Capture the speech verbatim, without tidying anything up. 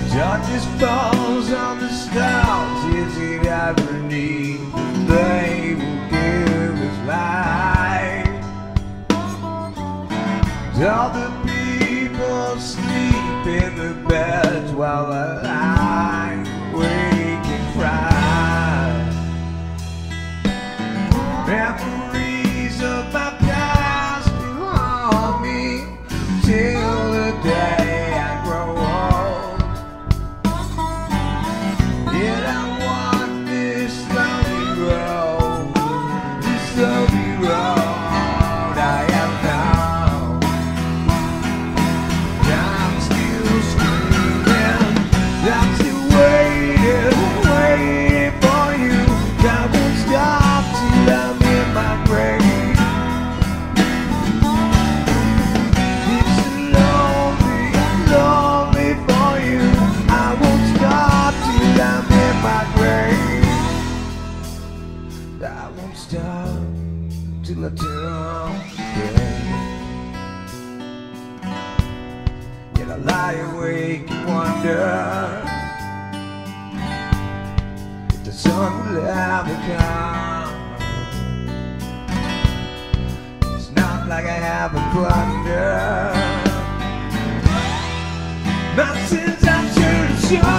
Darkness falls on the stars. Is it irony that they will give us light? All the people sleep in the beds while I lie awake and cry. Memories of my past will haunt me till the day I grow old. Yet I walk this lonely road, this lonely road I have found. I'm still screaming, I'm still waiting, waiting for you. I won't stop till I'm in my grave. It's lonely, lonely for you. I won't stop till I'm in my grave. I won't stop till I turn gray. Yet I lie awake and wonder if the sun will ever come. It's not like I have a plunder. Mountains I'm sure to show.